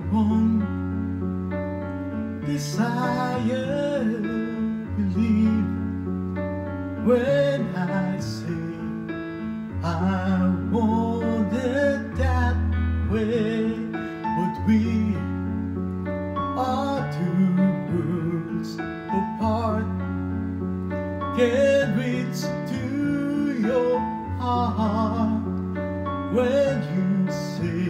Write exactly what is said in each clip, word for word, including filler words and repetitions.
one desire, believe when I say I want it that way. But we are two worlds apart, can't reach to your heart when you say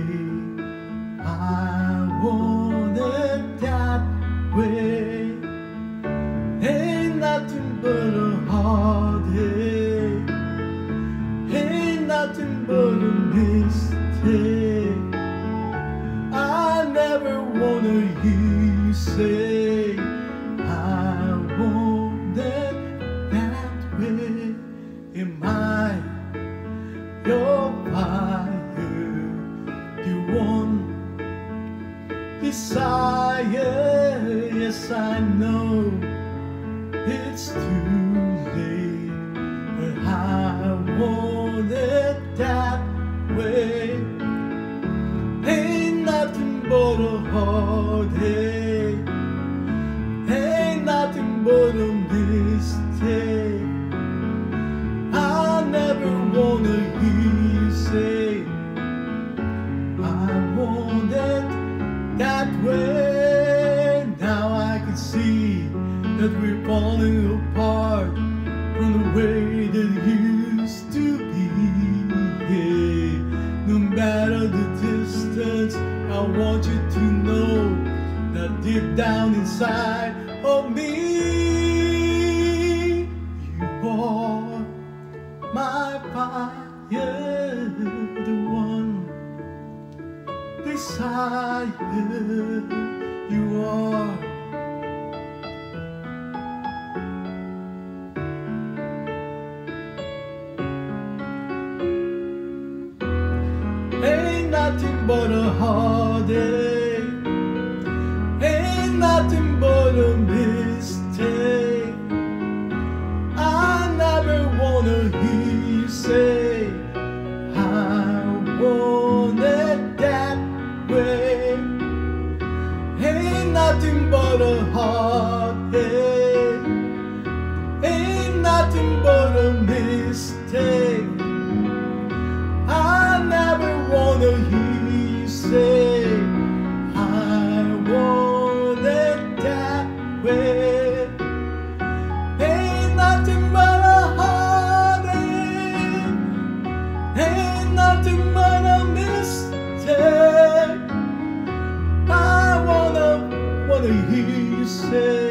I want it that way. Ain't nothing but a heartache, ain't nothing but a mistake. I never wanna hear you say I want it that way. Am I your fire, the one desire? Yes, I know it's too late, but I want it that way. Ain't nothing but a heartache, ain't nothing but a mistake. I never wanna hear you say I want it that way. Now I can see that we're falling apart from the way that it used to be. Yeah. No matter the distance, I want you to know that deep down inside of me, you are my fire, the one desire. You are. Ain't nothing but a heartache, ain't nothing but a mistake. I never wanna hear you say I want it that way. Ain't nothing but a heartache, ain't nothing but a mistake. I never wanna hear you say I want it that way. Ain't nothing but a heartache, ain't nothing but a mistake. I wanna, wanna hear you say